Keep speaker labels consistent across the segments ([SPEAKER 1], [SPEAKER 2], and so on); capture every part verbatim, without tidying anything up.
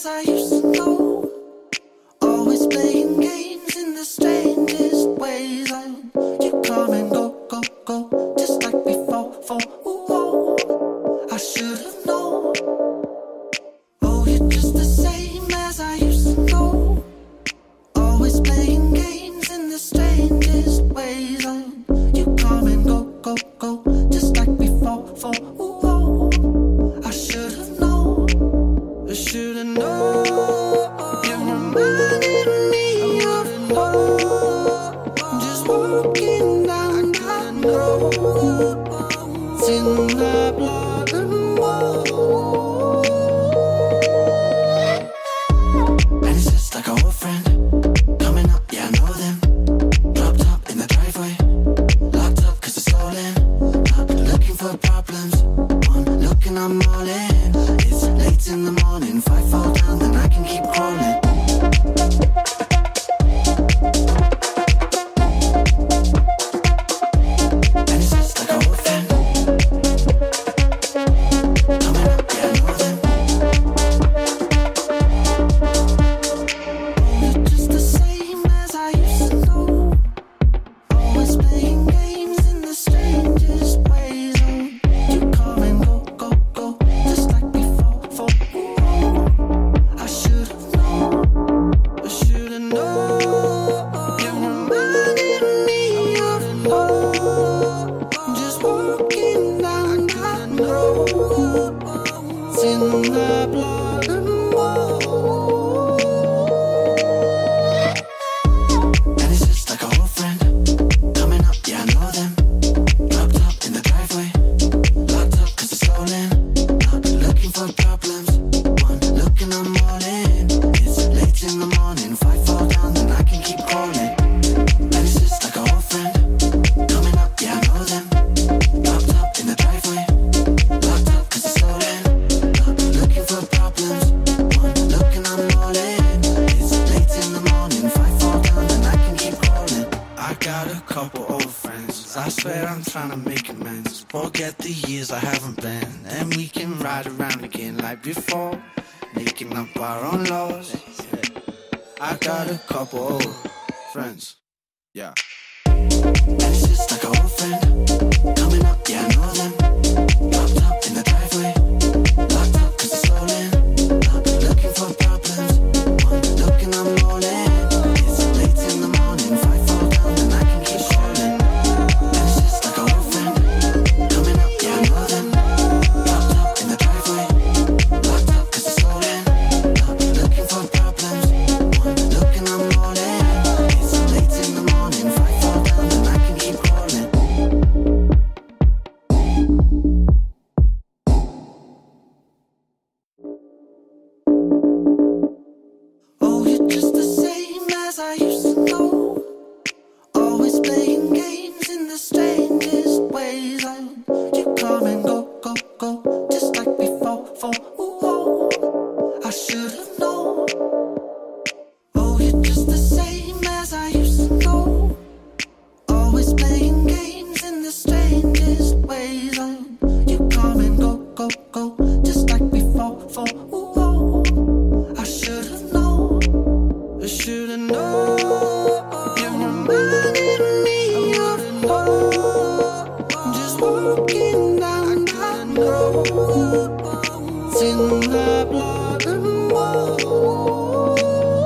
[SPEAKER 1] I used to know. Always playing games in the strangest ways. I, you come and go, go, go, just like before. For, ooh, oh, I should have known. Oh, you're just the same as I used to know. Always playing games in the strangest ways. I, you come and go, go, go, just like before. For, ooh, oh, I should have known. I should have known. You reminded me of love. I'm just walking down that road. It's in my blood and bones. And it's just like an old friend coming up, yeah, I know them. Dropped up in the driveway, locked up cause it's stolen. Not looking for problems, one looking, I'm all in. It's late in the morning, if I fall down then I can keep crawling. And it's just like an old friend coming up, yeah, I know them. You're just the same as I used to know. Always playing games in the strangest ways. Oh, you come and go, go, go, just like before. For, ooh, I should have known. I should have known. You reminded me of love. I'm just walking down that road. It's in my blood and bones. And it's just like an old friend coming up, yeah, I know them. Dropped up in the driveway, locked up cause it's stolen. Not looking for problems, one looking, I'm all in. It's late in the morning, if I fall down then I can keep crawling. And it's just like an old friend coming up, yeah, I know them. Dropped up in the driveway, locked up cause it's stolen. Not looking for problems, one looking, I'm all in. It's late in the morning, if I fall down then I can keep crawling. I got a couple old friends, I swear I'm trying to make amends. Forget the years I haven't been, and we can ride around again like before, making up our own laws. I got a couple old friends, yeah. And it's just like an old friend coming up, yeah, I know them. Dropped up in the driveway, locked up cause it's stolen. Not looking for problems, one looking, I'm all in. It's late in the morning, if I fall down then I can keep crawling. And it's just like an old friend coming up, yeah, I know them. Dropped up in the driveway, locked up cause it's stolen. Not looking for problems, one looking, I'm all in. It's late in the morning, if I fall down then I can keep crawling. Oh, you're just the same as I used to know. Always playing games in the strangest ways. I, you come and go, go, go, just like before. For, ooh, oh, I should have known. Oh, you're just the same as I used to know. Always playing games in the strangest ways. I, you come and go, go, go, just like before. For, ooh, oh, I should have known. I should have known. You reminded me of love. I'm just walking down that road. It's in my blood and bones.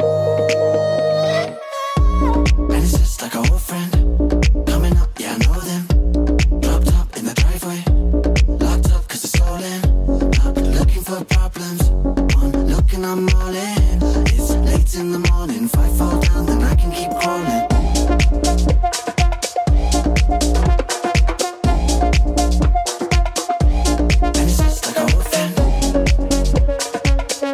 [SPEAKER 1] And it's just like an old friend coming up, yeah, I know them. Dropped up in the driveway, locked up cause it's stolen. Not looking for problems, one looking, I'm all in. It's late in the morning, if I fall down then I can keep crawling. And it's just like an old friend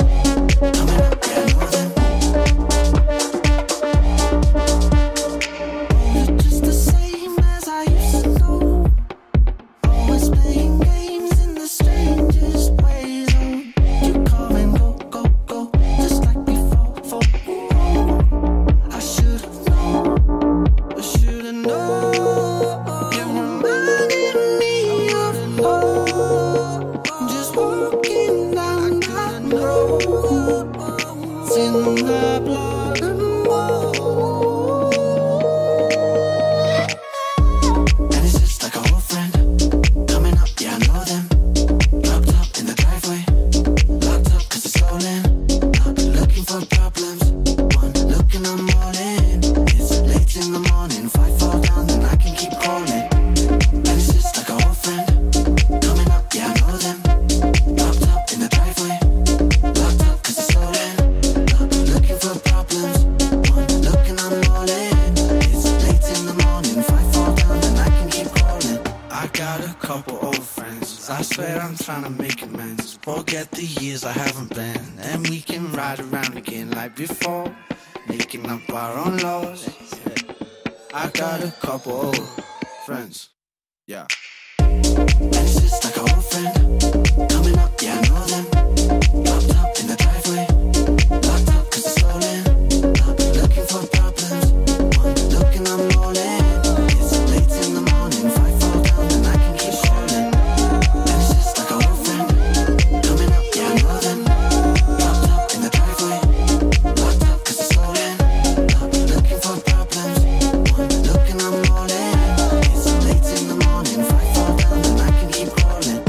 [SPEAKER 1] couple old friends. I swear I'm trying to make amends. Forget the years I haven't been, and we can ride around again like before, making up our own laws. Yeah. I got a couple old friends. Yeah. And it's just like an old friend coming up, yeah, I know them. Locked up in the driveway, locked up cause it's stolen. Not looking for problems, one look and I'm rolling. It's late in the morning, if I fall down then I can keep falling. And it's just like an old friend coming up, yeah, I know them. Locked up in the driveway, locked up cause it's stolen. Not looking for problems, one look and I'm rolling. It's late in the morning, if I fall down then I can keep crawling.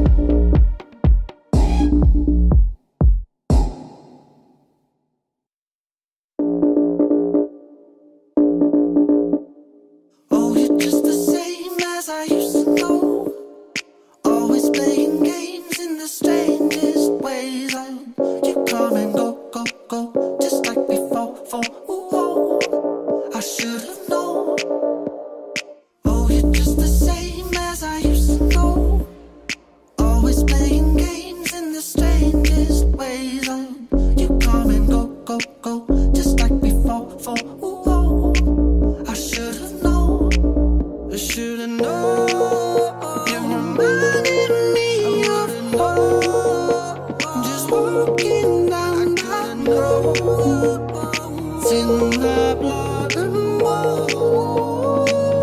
[SPEAKER 1] Oh, you're just the same as I used to know. Always playing games in the strangest ways. And you come and go, go, go, just like before. For, ooh, oh, I should have known. Oh, you're just the same as I used to know. Always playing games in the strangest ways. And you come and go, go, go, just like before. For, ooh, oh, I should have known. I should have known. You reminded me of love. Just walking down that road. It's in the blood and more.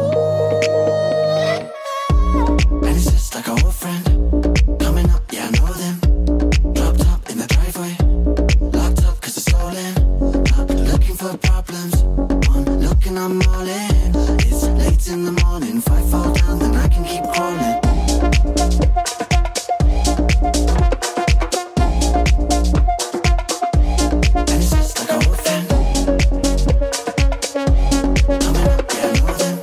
[SPEAKER 1] And it's just like an old friend coming up, yeah, I know them. Dropped up in the driveway, locked up cause it's stolen. Not looking for problems, one look and I'm all in. It's late in the morning, if I fall down then I can keep crawling. And it's just like an old friend coming up, yeah, I know them.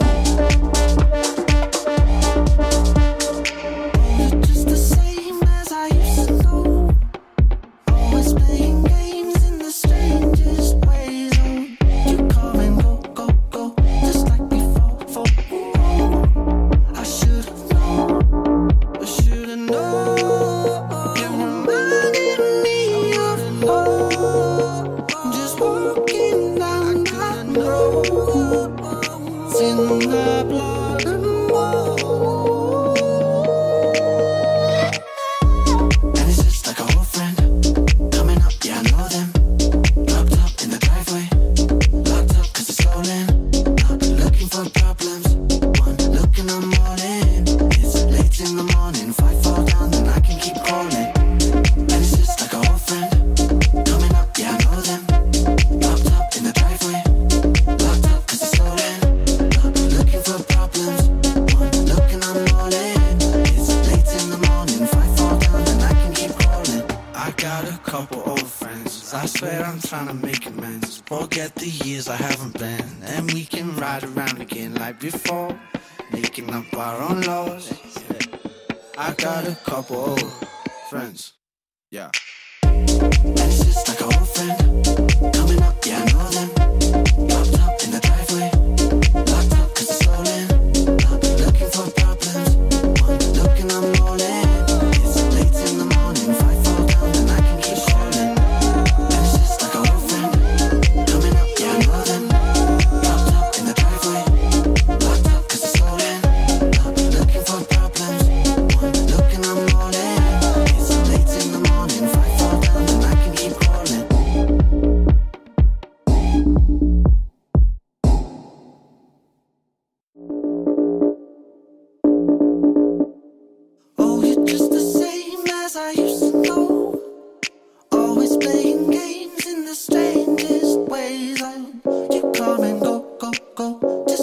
[SPEAKER 1] You're just the same as I used to know. Always playing games in the strangest ways. Oh, you come and go, go, go, just like before. For, ooh, I should have known. I should have known. You reminded me of love. Just walking down that road. It's in the blood and more. And it's just like an old friend coming up, yeah, I know them. Locked up in the driveway, locked up cause it's stolen. Not looking for problems, one look and I'm all in. It's late in the morning, if I fall down then I can keep crawling. And it's just like an old friend coming up, yeah, I know them. Locked up in the driveway, locked up cause it's stolen. Not looking for problems, one look and I'm all in. It's late in the morning, if I fall down then I can keep crawling. I got a couple old friends, I swear I'm trying to make amends. Forget the years I haven't been, and we can ride around again like before, making up our own laws. Yeah. I got a couple old friends. Yeah. And it's just like an old friend coming up, yeah, I know them. Locked up in the driveway, locked up cause it's stolen. Not looking for problems, one look and I'm rolling. It's late in the morning, if I fall down then I can keep falling. And it's just like an old friend coming up, yeah, I know them. Locked up in the driveway, locked up cause it's stolen. Not looking for problems, one look and I'm rolling. It's late in the morning, if I fall down then I can keep crawling. Oh, you're just the same as I used to know. Always playing games in the strangest ways. And you come and go, go, go, just